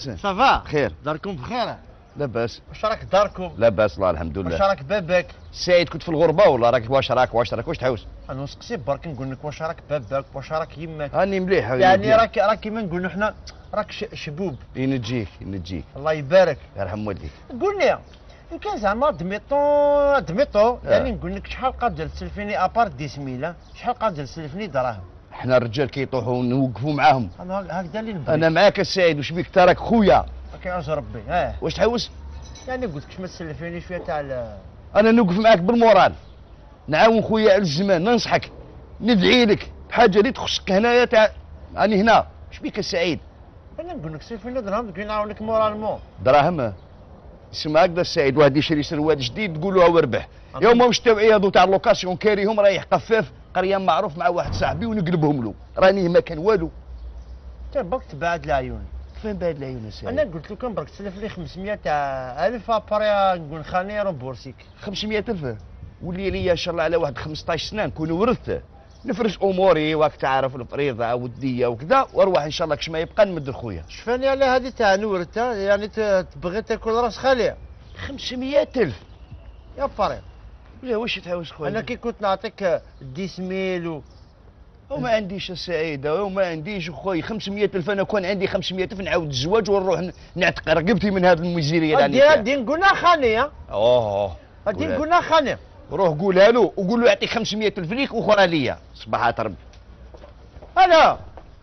صافا خير. داركم بخير؟ لاباس. واش راك داركم؟ لاباس الله الحمد لله. واش راك باباك؟ سعيد كنت في الغربه ولا راك واش تحوس؟ انا نسقسي برك نقول لك واش راك باباك واش راك يماك؟ راني مليح يعني راك كيما نقولوا حنا راك شبوب. ينجيك الله يبارك. يرحم والديك. قول لي إن كان زعما دميطو يعني نقول لك شحال قادر تسلفيني ابار 10000 شحال قادر تسلفني دراهم؟ حنا الرجال كيطيحوا نوقفوا معاهم. انا هكذا اللي نبغي. انا معاك السعيد واش بيك تراك خويا. كيعوز ربي واش تحوس؟ يعني قلت لك ما تسلفيني شويه تاع انا نوقف معاك بالمورال نعاون خويا على الزمان ننصحك ندعي لك بحاجه اللي تخصك هنايا تاع راني هنا واش بيك السعيد؟ انا نقول لك سلفيني دراهم تقول نعاونك مورالمون. دراهم اسمع هكذا السعيد واحد يشري سروال جديد تقولوا هو ربح. يوم واش التوعيه هذو تاع اللوكاسيون كاريهم رايح قفاف قريه معروف مع واحد صاحبي ونقلبهم له راني ما كان والو. انت برك تبعد العيون. فين بعد العيون السعيد؟ انا قلت لكم برك تسلف لي 500 تاع الف اباري نقول خاني رومبورسيك. 500,000 ولي لي ان شاء الله على واحد 15 سنه نكون ورثت نفرش اموري واك تعرف الفريضه وديه وكذا واروح ان شاء الله كش ما يبقى نمد لخويا. شفاني على هذه تاع نورتها يعني تبغي تاكل راس خالي. 500,000 يا باري. لا واش تحوس خويا؟ انا كي كنت نعطيك 10,000 وما عنديش السعيده وما عنديش خويا 500,000 انا كون عندي 500,000 نعاود الزواج ونروح نعتق رقبتي من هذه الميزيريه اللي هادي نقولها خاني هادي قولها. نقولها خاني. روح قولها له وقول له يعطيك 500,000 ليك واخرى ليا صباحات ربي. انا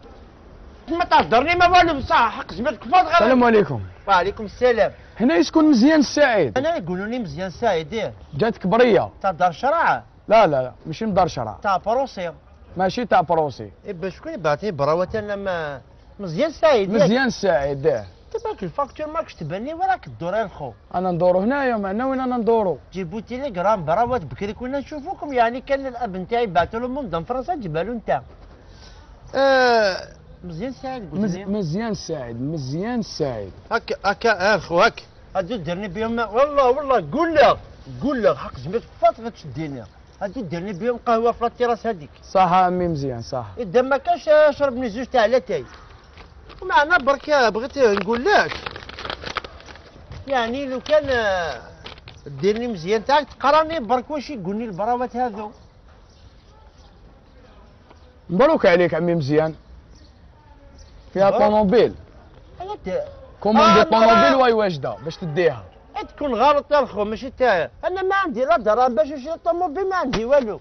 ما تهضرني ما والو بصح حق زميلك فاض غير. السلام عليكم. وعليكم السلام. هنا يسكن مزيان السعيد. انا يقولوا لي مزيان سعيد جاتك بريه. تاع دار شرع. لا ماشي من دار شرع. تاع بروسي. ماشي تاع بروسي. باش شكون بعثني براوات انا ما مزيان سعيد. مزيان السعيد. تبارك الفاكتور ماكش تبني وراك الدور الخو. انا ندورو هنايا معنا وين انا ندورو. جيبوا تيليجرام براوات بكري كنا نشوفوكم يعني كان الاب نتاعي بعثوا له من فرنسا جبها له انت. مزيان سعيد قلت لي. مزيان السعيد مزيان السعيد. هكا الخو هكا هادو ديرني بهم والله قول له حق زميلك فاط غتشديني. هادو ديرني بهم قهوه في التراس هذيك. صح عمي مزيان صح. اذا ما كانش شربني زوج تاع لاتاي. ومعنا برك بغيت نقول لك يعني لو كان ديرني مزيان تاعك تقراني برك واش يقولني البراوات هذو. مبروك عليك عمي مزيان. فيها طوموبيل. كوموندي طوموبيل واي واجده باش تديها. تكون غلط يا الخو ماشي تاعي. انا ما عندي لا دراهم باش نشري طوموبيل ما عندي والو.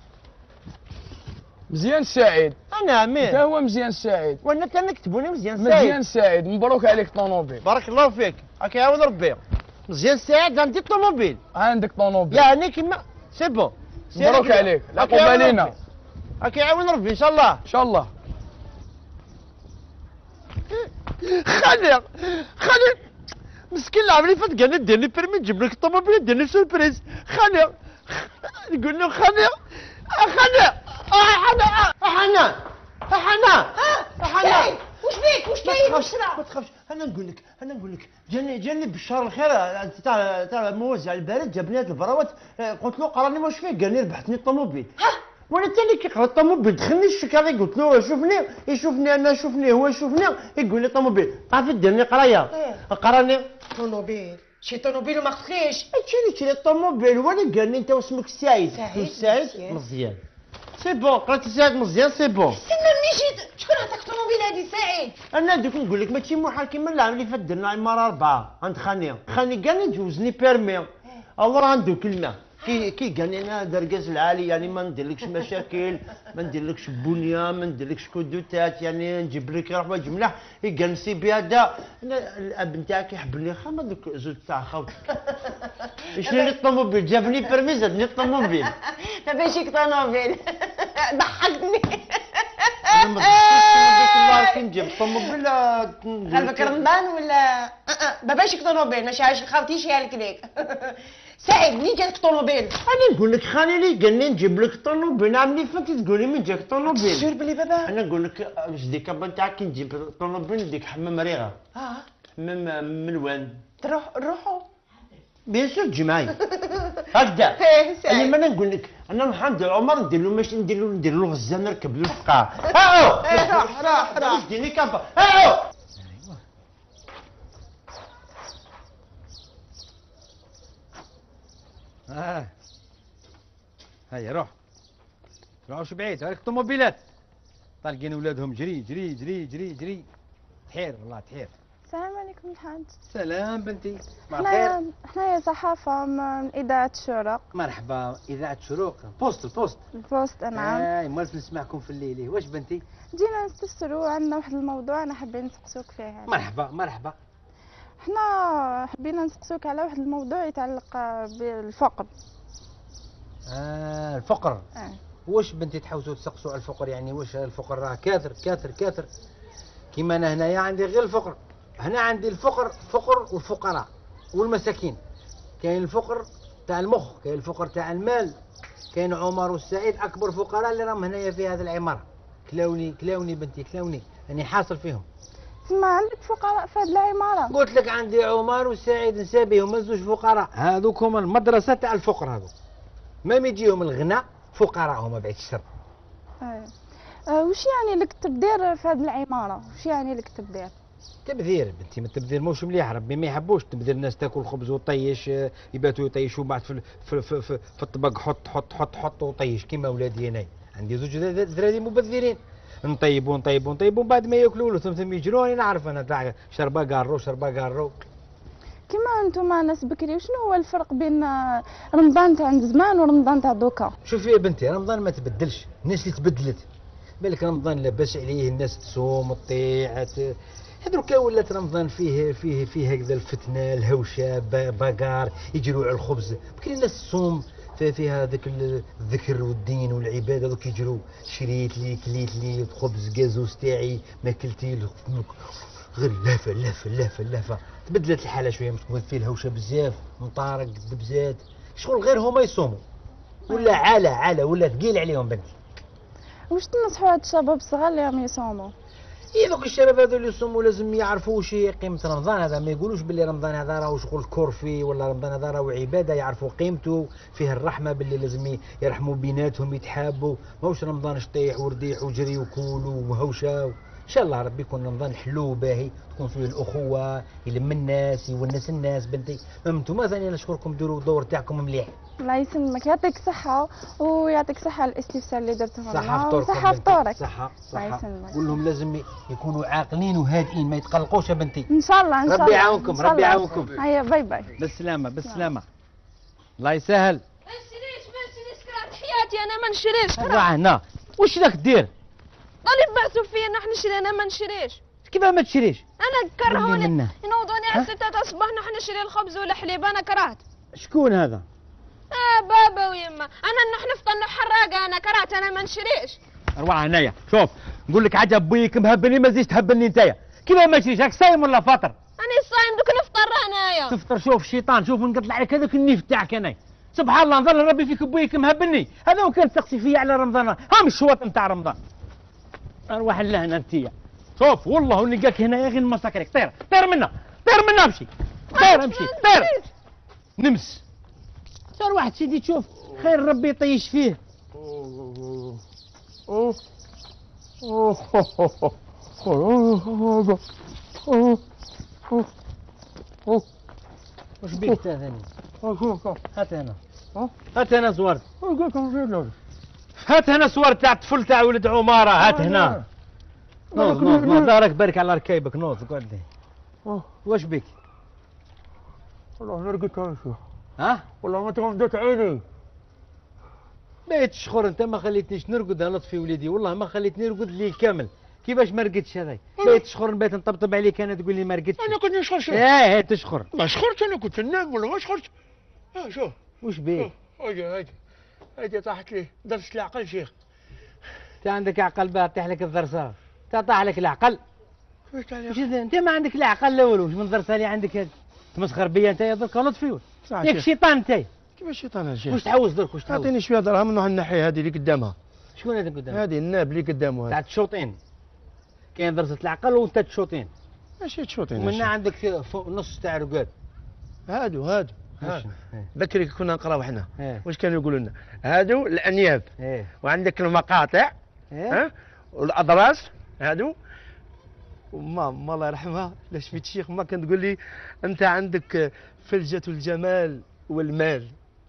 مزيان السعيد. انا عمي. انت هو مزيان السعيد. وانا تنكتبوني مزيان السعيد. مزيان السعيد مبروك عليك طوموبيل. بارك الله فيك هاك يعاون ربي. مزيان السعيد عندي طوموبيل. عندك طوموبيل يعني كيما سي بون. مبروك عليك لا قبالينا. هاك يعاون ربي ان شاء الله. ان شاء الله. خالي مسكين العام اللي فات قال ديرني بيرمي نجيب لك الطوموبيل ديرني سوربريز. خالي نقول له خالي حنا واش بيك واش كاين واش ما تخافش. انا نقول لك جاني بشار الخير تاع موزع البارد جابني هاد البراوات. قلت له قراني واش فيه قال لي ربحتني الطوموبيل. وانا تاني كي قرا الطوموبيل دخلني الشكاري قلت له شوفني يشوفني انا شوفني هو يشوفني يقول لي طوموبيل. تعرف ديرني قرايه قراني طوموبيل شي طوموبيل وما قلتليش. شري الطوموبيل وانا قال لي انت واسمك سعيد. سعيد مزيان سي بون قرات سعيد مزيان سي بون. استنى مني جيت شكون عطاك الطوموبيل هادي سعيد؟ انا دوك نقول لك ماشي محال كيما العام اللي فات درنا عماره 4 عند خاني قال لي جوزني بيرمي. الله عنده كلمه كي قال لي انا درقاز العالي يعني ما نديرلكش مشاكل ما نديرلكش بنيه ما نديرلكش كودوتات يعني نجيب لك رحمه جملاح. قال نسي بهذا الاب نتاعك يحبني خا دوك زوج تاع خوتك. شري لي الطوموبيل جابني بيرمي زادني الطوموبيل. ما باش يك طوموبيل ضحكني. انا ما ضحكتش والله كي نجيب الطوموبيل قلبك رمضان ولا ما باش يك طوموبيل ماشي عايش خاوتيش يا لك سعيد منين جاتك طوموبيل؟ انا نقول لك خالي لي قال لي نجيب لك طوموبيل. عام اللي فات تقولي من جاك طوموبيل. سير بلي بابا. انا نقول لك واش ديك الكابا نتاعك كي نجيب طوموبيل نديك حمام ريغه. حمام من وين؟ نروحوا بيان سور تجي معايا هكذا. انا ما نقول لك انا محمد عمر ندير له ماشي ندير له غزه نركب له الفقاعه. راح ديني كابا هيا روح روحوش بعيد، هاك الطوموبيلات طالقين ولادهم جري جري جري جري جري. تحير والله تحير. السلام عليكم الحاج. سلام بنتي. خير. حنايا صحافة من إذاعة الشروق. مرحبا إذاعة شروق. البوست. البوست نعم. مالت نسمعكم في الليل. واش بنتي؟ جينا نستفسروا عندنا واحد الموضوع أنا حابين نسقسوك فيه يعني. مرحبا. حنا حبينا نسقسوك على واحد الموضوع يتعلق بالفقر. الفقر. واش بنتي تحوسوا تسقسوا على الفقر؟ يعني واش الفقر راه كاثر كيما انا هنايا عندي غير الفقر. هنا عندي الفقر والفقراء والمساكين. كاين الفقر تاع المخ، كاين الفقر تاع المال، كاين عمر والسعيد اكبر فقراء اللي راهم هنايا في هذه العماره. كلاوني بنتي كلاوني، راني حاصل فيهم. ما عندك فقراء في هذه العماره؟ قلت لك عندي عمر وسعيد نسابيهم زوج فقراء. هذوك هما المدرسه تاع الفقر هذوك. ما يجيهم الغنى فقراء هما بعد الشر. وش يعني لك تبذير في هذه العماره؟ وش يعني لك تبذير؟ تبذير بنتي، ما التبذير موش مليح، ربي ما يحبوش التبذير. الناس تاكل خبز وطيش، يباتوا يطيشوا بعد في الطبق حط وطيش كيما ولادي هنايا. عندي زوج دراري مبذرين، نطيبوا بعد ما ياكلوا ثم يجروني. نعرف انا تاع شربه قارو. كيما انتم ناس بكري، وشنو هو الفرق بين رمضان تاع زمان ورمضان تاع دوكا؟ شوفي يا بنتي، رمضان ما تبدلش، الناس اللي تبدلت. بالك رمضان لاباس عليه، الناس تصوم وتطيع. هذوك ولات رمضان فيه هكذا الفتنه، الهوشه، باقار، يجروا على الخبز. بكري الناس تصوم فيها ذاك الذكر والدين والعباده. دوك يجروا شريت لي كليت لي خبز كازوز تاعي ما كلتي غير لافه. تبدلت الحاله شويه، مش تكون فيه الهوشه بزاف، مطارق دبزات شغل غير هما يصوموا. ولا عاله ولا ثقيل عليهم بنتي. واش تنصحوا هاد الشباب الصغار اللي راهم يصوموا؟ دوك الشباب هذو اللي يصوموا لازم يعرفوا واش هي قيمه رمضان هذا. ما يقولوش باللي رمضان هذا راهو شغل كورفي، ولا رمضان هذا راهو عباده. يعرفوا قيمته، فيه الرحمه، باللي لازم يرحموا بيناتهم، يتحابوا. ماهوش رمضان شطيح ورديح وجري وكولوا وهوشه. ان شاء الله ربي يكون رمضان حلو وباهي، تكون فيه الاخوه، يلم الناس، يونس الناس. بنتي انتم ثاني نشكركم، ديروا الدور تاعكم مليح. الله يسلمك، يعطيك صحة ويعطيك صحة على الاستفسار اللي درته لنا. صحة فطوركم. صحة فطورك. صحة. الله يسلمك. قول لهم لازم يكونوا عاقلين وهادئين، ما يتقلقوش يا بنتي. ان شاء الله ربي يعاونكم. هيا باي. بالسلامة. الله يسهل. ما نشريش كرهت حياتي انا، ما نشريش. روح هنا، واش راك دير؟ طالب بعثوا فيا نروح نشري، انا ما نشريش. كيفاه ما تشريش؟ انا كرهوني ينوضوني على 6 الصباح نروح نشري الخبز والحليب، انا كرهت. شكون هذا؟ بابا ويما، انا نروح نفطر حراقه، انا كرهت، انا ما نشريش. روح هنايا، شوف نقول لك عجب بيك مهبني، ما تزيدش تهبني نتايا. كيفاه ما تشريش؟ راك صايم ولا فاطر؟ انا صايم دوك نفطر هنايا. تفطر؟ شوف الشيطان، شوف نقطع عليك هذاك النيف تاعك انايا. سبحان الله، نظل ربي فيك بويك مهبني. هذا هو كان تقصي فيا على رمضان، ها مش الشواط نتاع رمضان. اروح لهنا انتيا. شوف والله ونلقاك هنايا غير نمسكرك. طير منا امشي. طير نمس. صار واحد سيدي تشوف خير ربي يطيش فيه. واش بيك ثاني؟ هات هنا صور. هات هنا صور تاع الطفل تاع ولد عماره. هات هنا. نوض دارك بارك على ركايبك. نوض قعد لي. واش بيك؟ والله ما رقدت يا شيخ. ها؟ والله ما تغمضت عيني. بيت شخور انت ما خليتنيش نرقد يا لطفي وليدي، والله ما خليتني نرقد الليل كامل. كيفاش ما رقدتش هذاي؟ بيت شخور نبات نطبطب عليك انا تقول لي ما رقدتش. انا كنت نشخر شيخ. ايه تشخر. ما شخرت، انا كنت ننام ولا ما شخرت. شوف. واش بيك؟ هاجي طاحت لي درس العقل شيخ. انت عندك عقل باه طيح لك الدرسه. طاح لك العقل. واش انت ما عندك لا عقل لا والو، واش من درسه اللي عندك هذه؟ تمسخر بيا انت يا درك لطفي. ياك شيطان انت. كيفاش شيطان يا شيخ؟ واش تحوس درك؟ واش تحوس؟ اعطيني شويه دراهم نروح نحي هذه اللي قدامها. شكون هذا قدامها؟ هذه الناب اللي قدامه تاع الشوطين. كاين درسه العقل وانت تشوطين. ماشي تشوطين. ومنا عندك نص تاع رقاد. هادو بكري كنا نقراو حنا. واش كانوا يقولوا لنا؟ هادو الانياب. وعندك المقاطع. والاضراس هادو. وماما الله يرحمها لا شفيت الشيخ ما كانت تقول لي انت عندك فلجة الجمال والمال.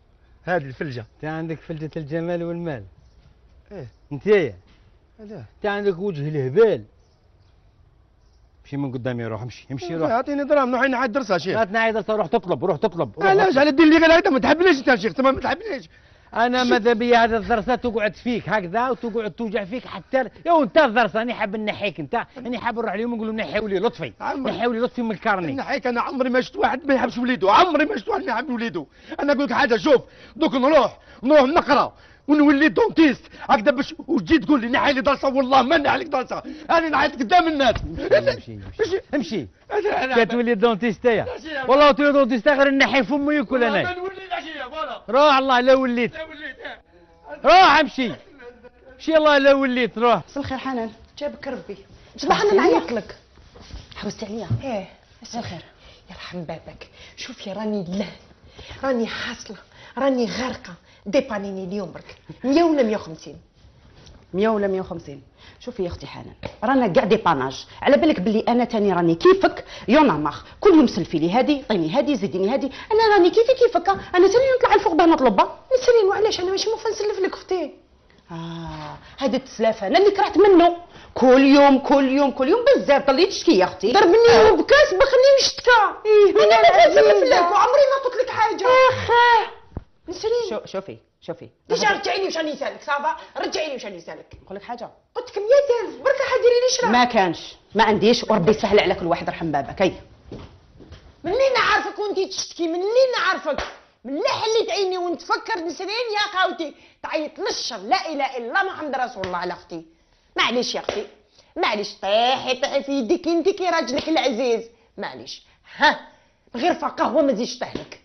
هذه الفلجه. انت عندك فلجة الجمال والمال. ايه انتيا هذا انت عندك وجه الهبال. امشي من قدامي، روح امشي امشي روح. اعطيني دراهم نروح نعاد درسها شيخ. لا تنعيد، روح تطلب روح تطلب. علاش على الدين اللي قال هذا ما تحبنيش انت يا شيخ، تمام ما تحبنيش. انا ماذا بيا هذا الضرسه تقعد فيك هكذا وتقعد توجع فيك حتى يا انت الضرسه. انا حاب نحيك انت، انا حاب نروح اليوم نقول له نحيوا لي لطفي، نحيوا لي لطفي من الكارني. نحيك انا عمري ما شفت واحد ما يحبش وليده، عمري ما شفت واحد ما يحب وليده. انا نقول لك حاجه، شوف دوك نروح نقرا ونولي دونتيست هكذا باش وتجي تقول لي نحي لي درسه، والله ما نحي لك درسه، انا نحيت قدام الناس. امشي امشي كتولي دونتيست يا والله تولي دونتيست غير نحي فمي وكل انا. ما نولي العشيه فوالا. روح الله لا وليت، روح امشي امشي الله لا وليت روح. مساء الخير حنان، جابك ربي. صباح انا نعيط لك. حوست عليا؟ ايه مساء الخير. يرحم بابك، شوفي راني حاصله، راني غارقه. ديبانيني اليوم برك 100 ولا 150؟ 100 ولا 150؟ شوفي يا اختي حنان، رانا كاع ديباناج، على بالك باللي انا تاني راني كيفك يونا ماخ، كل يوم سلفي لي هادي عطيني هادي زيديني هادي، انا راني كيفك، انا تاني نطلع الفوق باه نطلبها. نسالين وعلاش انا ماشي موفا نسلف لك اختي. هذا التسلاف انا اللي كرهت منه، كل يوم بزاف ضليت تشكي يا اختي. ضربني وبكاس بخليني نشتكى. انا ما نسلف لك وعمري ما قلت لك حاجه. نسالين. شوفي ديجا رجعيني واش راني نسالك صافا، رجعيني واش راني نسالك. نقول لك حاجه، قلت لك 100,000 برك حديري لي شرا. ما كانش ما عنديش، وربي يسهل على كل واحد يرحم بابك. هي من اللي نعرفك وانتي تشتكي، من اللي نعرفك، من اللي حليت عيني ونتفكر نسرين يا خاوتي تعيط للشر. لا اله الا الله محمد رسول الله. على اختي معليش يا اختي، معليش، طيحي في يديك انت كي راجلك العزيز، معليش. ها غير قهوه ما تزيدش تهلك.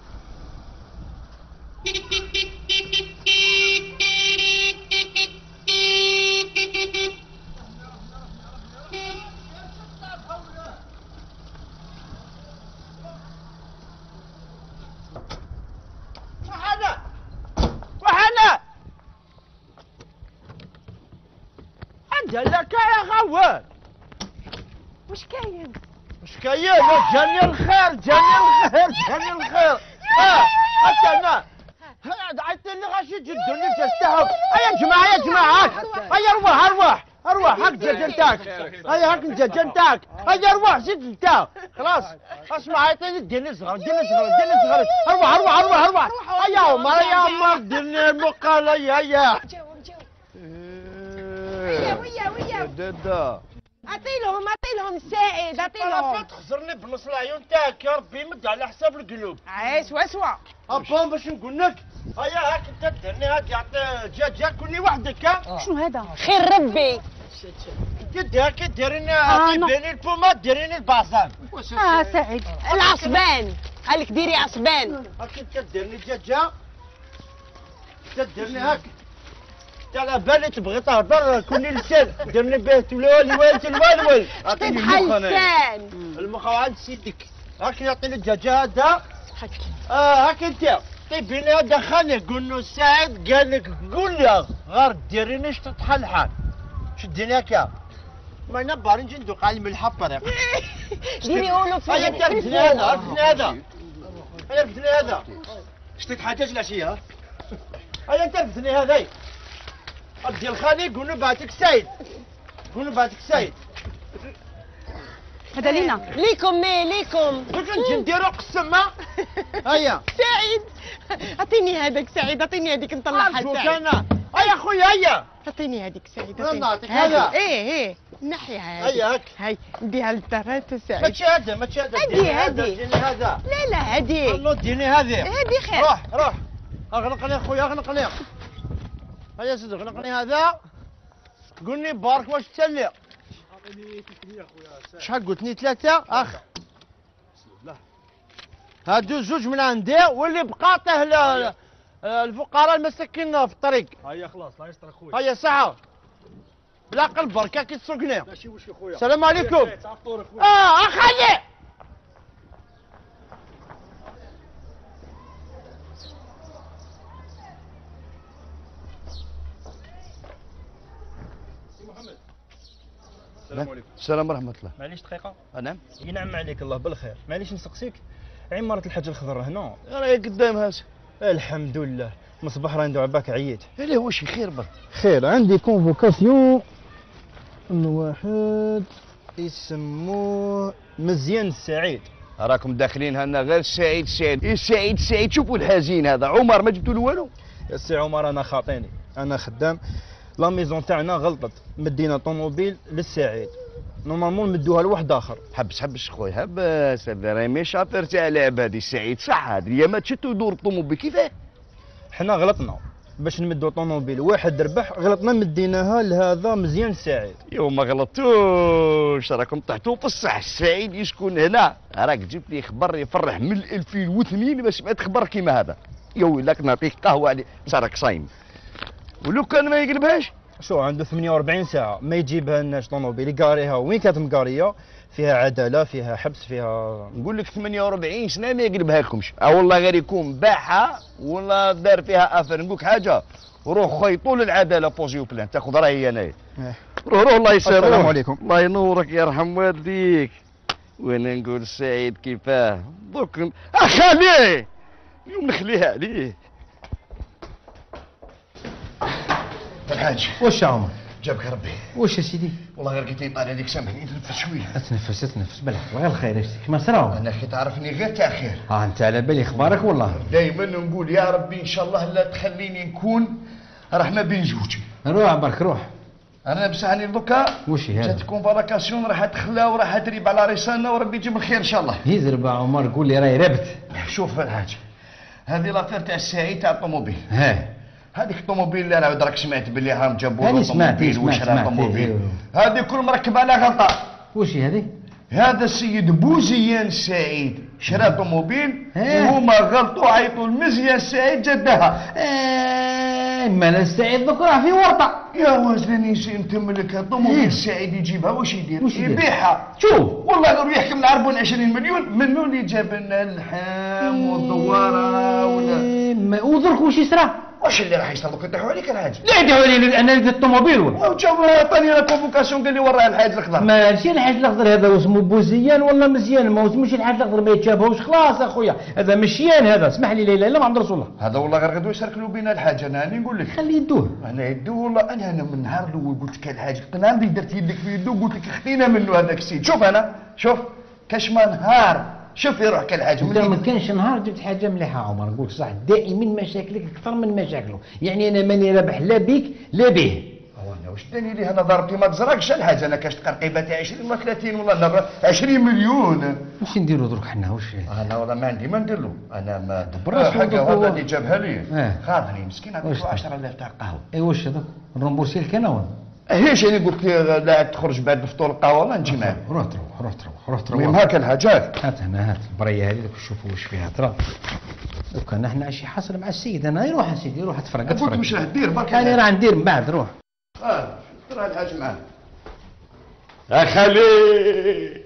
وحنا انت لك يا غوال. واش كاين؟ جاني الخير جاني الخير. حتى انا عيطت لي غاشي جدوني تستحق. يا جماعه هيا اروح هاك جنتاك، هيا هاك جنتاك، هيا اروح زيد انت خلاص. اسمع عيطي لي ديني صغر اروح هيا ما ديرني المقالة. هيا ويا دادا عطيلهم السائد، عطيلهم. تخسرني بنص العيون تاعك يا ربي، مد على حساب القلوب. سوا ابون باش نقول لك. هيا هاك انت ديرني هاك يعطي دجاجه كوني وحدك. شنو هذا؟ خير ربي. انت هاك ديريني طيبيني البوماد، ديريني البازان. سعيد العصبان، قالك ديري عصبان. هاك انت ديرني دجاجه، انت ديرني هاك. انت على بالي تبغي تهضر كوني لسان، ديرني به الولول. عطيني حلسان المخ عند سيدك. هاك يعطيني الدجاجه هذا. هاك انت طيبيني هذا خاني قول له سعيد قال لك قول لي غير ديريني شطح الحال. شديني هكا ما نبار نجي ندوق على الملحه بطريق. ديري له في. هيا انت رفدني هذا. شتيك حاجه العشيه. هيا انت رفدني هذا. ادي الخاني قول له بعتك سعيد، هذا لينا ليكم قلت نجي نديرو قسمه. هيا سعيد اعطيني هذاك سعيد، اعطيني هذيك نطلعها سعيد. سعيد. هيا خويا هيا اعطيني هذيك سعيد. انا نعطيك هذا. ايه نحيها هيا هاك. هاي نديها للدار سعيد. ماشي هذا هذه. ديني هذا. لا هذه. الله ديني هذه خير. روح اغلقني خويا اغلقني. هيا سيدي اغلقني هذا. قولني بارك واش تسلي. شحال قلتني 3 اخ. هادو 2 من عندي واللي بقى طيه الفقراء المساكين في الطريق. هيا خلاص لا يستر خويا. هيا ساعه بلا قلب بركه كي تسوقني. ماشي وش خويا. السلام عليكم. اخلي السلام عليكم. السلام ورحمة الله. معليش دقيقة. نعم. ينعم عليك الله بالخير، معليش نسقسيك عمارة الحاج الخضر هنا. راهي قدام هاسه. الحمد لله. مصباح راه ندعو باك عييت. لا واش خير برك؟ خير، عندي كونفوكاسيون واحد يسموه مزيان السعيد. راكم داخلين هنا غير سعيد سعيد، ايه سعيد سعيد. شوفوا الحزين هذا عمر ما جبتوا له والو. يا سي عمر انا خاطيني، انا خدام لا ميزون تاعنا غلطت، مدينا طوموبيل للسعيد، نورمالمون نمدوها لواحد اخر. حبس خويا حبس، هذا راهي مي شابير تاع لعب هذه. سعيد صح هذه الايامات شتو يدور الطوموبيل كيفاه؟ حنا غلطنا باش نمدو طوموبيل واحد ربح، غلطنا مديناها لهذا مزيان السعيد. يو ما غلطتوش، راكم طحتوا في الصح. السعيد يسكن هنا. راك جبت لي خبر يفرح من 2002 ما سمعت خبر كيما هذا. يو لك نعطيك قهوه عليه راك صايم. ولو كان ما يقلبهاش شو عنده 48 ساعه ما يجيبها لناش طوموبيل، يقاريها وين كانت مقاريه، فيها عداله، فيها حبس، فيها. نقول لك 48 سنه ما يقلبها لكمش، والله غير يكون باعها ولا دار فيها اثر. نقولك حاجه، روح خيطوا للعداله بوزيو بلان تاخذ راهي انا. روح الله يسر. السلام عليكم. الله ينورك يرحم والديك. وانا نقول سعيد كيفاه دوك اخليه يوم نخليها عليه. الحاج واش يا عمر؟ جابك ربي. واش يا سيدي؟ والله غير قلت لي طالع عليك سامحني نتنفس شويه. اتنفس بالك غير الخير. اش ما صراو؟ انا كي تعرفني غير تاع خير. انت على بالي اخبارك والله. دائما نقول يا ربي ان شاء الله لا تخليني نكون راح ما بين زوجي. روح برك روح. انا بصحني دوكا واش هذا؟ جات كونفالكاسيون راح تخلى وراح تريب على رسالنا وربي يجيب الخير ان شاء الله. يزرب عمر قول لي راهي ربت. شوف الحاج، هذه لافير تاع السعيد تاع الطوموبيل. هذيك الطوموبيل اللي انا راك سمعت باللي راهم جابوا له طوموبيل وشرا طوموبيل، هذه كل مركب على غلطه. واش هذه؟ هذا السيد بوزيان السعيد شرا طوموبيل وهما غلطوا عيطوا لمزيان السعيد جدها. ما انا السعيد دوك راه في ورطه. يا وزني نسي نتملك الطوموبيل السعيد يجيبها واش يدير؟ يبيعها. شوف والله غير يحكم نعرفون 20 مليون منو اللي جاب لنا اللحم والدواره ولا ودرك واش يصرى؟ واش اللي راح يصدقوا يطيحوا عليك الحاج؟ لا يدعوا لي انا لقيت الطوموبيل ولا وجاو عطاني لا كونفوكاسيون قال لي وراه الحاج الاخضر. ماشي الحاج الاخضر هذا اسمه بوزيان ولا مزيان، ما اسموش الحاج الاخضر ما يتشابهوش. خلاص اخويا هذا مشيان هذا، اسمح لي لا اله الا محمد رسول الله. هذا والله غير غدوه يسركلوا بينا الحاج. انا راني نقول لك خليه يدوه. انا يدوه والله. انا من النهار الاول قلت لك الحاج قنام اللي درت يدك في يدو قلت لك خدينا منه هذاك السيد. شوف انا شوف كاش ما نهار شوف يروح كالحاج. انت ما كانش نهار جبت حاجه مليحه عمر. نقول صح دائما مشاكلك اكثر من مشاكله، يعني انا ماني رابح لا بيك لا به. وانا واش داني لي انا ضربتي ما تزرقش الحاجه. انا كاش تقرقيبه تاع 20 ولا 30 والله 20 مليون. واش نديروا درك حنا واش؟ انا والله ما عندي ما ندير له. انا ما دبر حاجه هذا اللي جابها لي خاطني مسكين عطيته 10000 تاع قهوه. اي واش هذاك نرومبورسي لك انا ولا؟ هيش يعني قلت لي لا تخرج بعد الفطور القهوه ما نجي معاك. روح تروح. المهم هاك الحاجات هات هنا هات البريه هذه شوفوا واش فيها ترى. لو كان احنا شي حاصل مع السيد انا يروح يا سيدي روح تفرق. قلت واش راه دير برك. انا راه ندير من بعد روح. ترى الحاج معاه. اخلي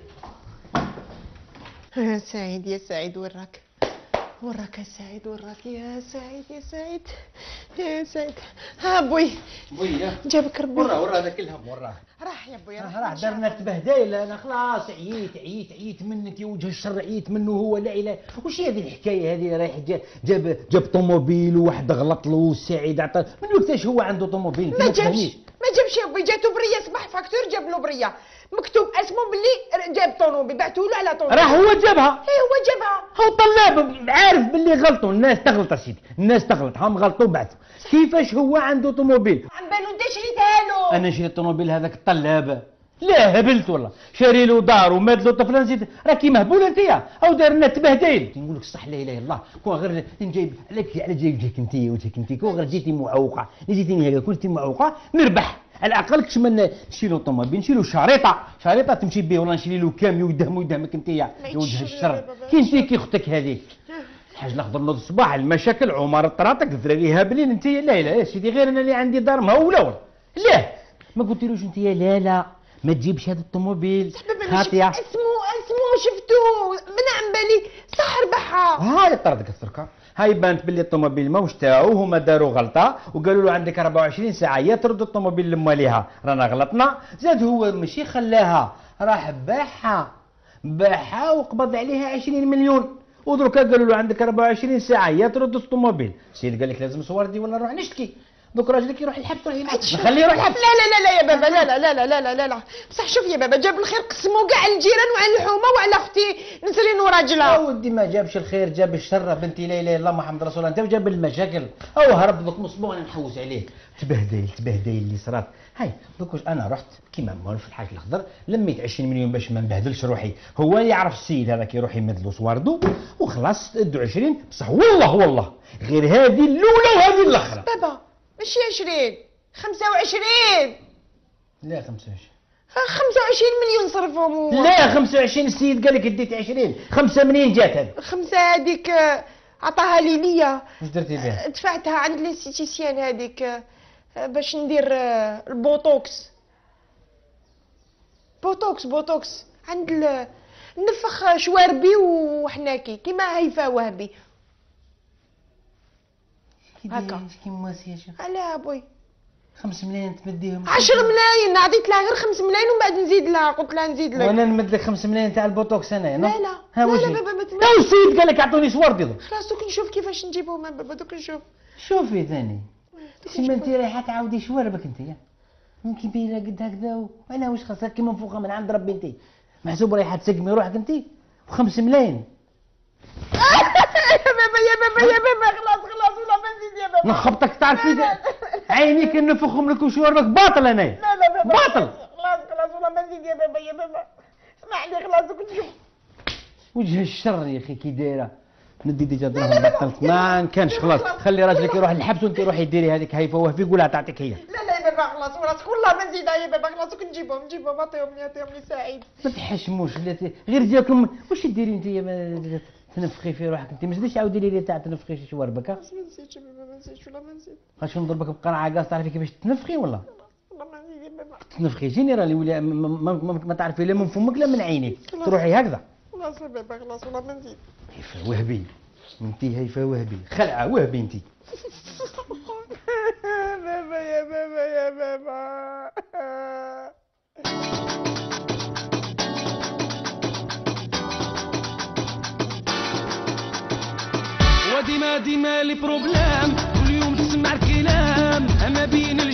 يا سعيد يا سعيد وراك يا سعيد وراك يا سعيد يا سعيد يا سعيد. ها بوي جابك ربي. ورا هذا كلها وراه. راح يا بوي راح درنا تبهديل. انا خلاص عييت منك يا وجه الشر، عييت منه هو. لا اله وش هذه الحكايه هذه؟ رايح جاب طوموبيل وواحد غلط له والسعيد عطى من وقتاش هو عنده طوموبيل؟ ما جابش يا بوي. جاتو بريه صباح فاكتور جاب له بريه مكتوب اسمه باللي جاب طوموبيل بعتوا له على طوموبيل. راح هو جابها. هو جابها. هو طلاب عارف باللي غلطوا. الناس تغلط سيدي، الناس تغلط. هم غلطوا بعثوا. كيفاش هو عنده طوموبيل؟ عم بالو انت شريتها له. انا شريت طوموبيل هذاك الطلاب. لا هبلت والله. شاري له دار ومات له طفله. نسيت راكي مهبول انت او دار لنا تبهديل. نقول لك الصح لا اله الا الله. كون غير نجيب على جاي وجهك انت كون غير جيتي معوقه جيتيني هكا كنتي معوقه نربح على الاقل. كش من نشيلو طوموبيل نشيلو شريطه تمشي به ولا نشري له كاميو يدهمك انت يا وجه الشر. كي انت كي اختك هذيك الحاج الاخضر نوض الصباح المشاكل عمر الطراطق الدراري هابلين انت. لا يا سيدي غير انا اللي عندي دار مهوله ولا لا ما قلتلوش انت لا ما تجيبش هذا الطوموبيل خاطيه. اسمه شفتوه من عم بالي صح ربحها. هاي طردك السركه. هاي بانت باللي الطوموبيل ماهوش تاعو. هما داروا غلطه وقالوا له عندك 24 ساعه يا ترد الطوموبيل لماليها. رانا غلطنا. زاد هو ماشي خلاها راح باعها وقبض عليها 20 مليون ودروكا قالوا له عندك 24 ساعه يا ترد الطوموبيل. السيد قال لك لازم صورتي ولا نروح نشتكي. دوك راجلك يروح الحبس ولا نخليه يروح الحبس. لا لا لا لا يا بابا، لا لا لا لا لا لا لا لا بصح شوف يا بابا، جاب الخير قسموا كاع الجيران وعلى الحومه وعلى اختي نسرين وراجلها. ودي ما جابش الخير جاب الشر بنتي. لا اله الا الله محمد رسول الله. انت جاب المشاكل او هرب دوك مصبوغ انا نحوس عليه. تبهدل اللي صرات. هاي دوك انا رحت كيما مول في الحاج الاخضر لميت 20 مليون باش ما نبهدلش روحي. هو يعرف السيد هذاك يروح يمدلو صواردو وخلاص ادو 20 بصح والله غير هذه الاولى وهذه الاخرى. بابا ماشي 20 25. لا 25 مليون صرفهم. لا 25 السيد قال لك اديت 20. 5 منين جات هذه؟ 5 هذيك عطاها لي ليا. واش درتي بها؟ دفعتها عند ليستيتيسيان هذيك باش ندير البوتوكس. بوتوكس عند نفخ شواربي وحناكي كيما هيفا وهبي هكا. كيما سي شيخ علاه بوي 5 ملايين تمديهم. 10 ملايين عطيت لها غير 5 ملايين ومن بعد نزيد لها. قلت لها نزيد لك. وانا نمد لك 5 ملايين تاع البوتوكس انا. لا لا بابا ما لا السيد قال لك اعطوني صورتي. خلاص دوك نشوف كيفاش نجيبهم بابا. دوك نشوف. شوفي ثاني سيما انت رايحه تعاودي شواربك انت من كبيره قد هكذا وانا واش خاصك كيما منفوخه من عند ربي انت محسوب رايحه تسقمي روحك انت و5 ملايين. يا بابا خلاص ولا ما نزيد يا بابا. نخبطك تعرفي عينيك نفخهم لك وشواربك باطل انا. لا بابا باطل. خلاص ولا ما نزيد يا بابا. اسمح لي خلاص دوك نشوف. وجه الشر يا اخي كي دايره. ندي ديجا دراهم بطلت ما كانش. خلاص خلي راجلك يروح للحبس وانت روحي ديري هذيك هيفا وهبي قولها تعطيك هي. لا يا بابا خلاص والله ما نزيدها يا بابا. خلاص دوك نجيبهم عطيهم لي سعيد. ما تحشموش غير ديالكم. واش ديري انت تنفخي في روحك انت؟ ما تزيدش عاودي لي تاع تنفخي شواربك. ما نزيدش بابا ما نزيدش ولا ما نزيد. غاش نضربك بقرعه كاع تعرفي كيفاش تنفخي ولا والله ما نزيد يا بابا. تنفخي جينيرالي ولا ما تعرفي لا من فمك لا من عينيك تروحي هكذا. خلاص يا بابا خلاص ولا ما نزيد. هيفا وهبي انت هيفا وهبي خلعه وهبي انت. بابا يا بابا. وديما لي بروبلام كل يوم تسمع الكلام اما بين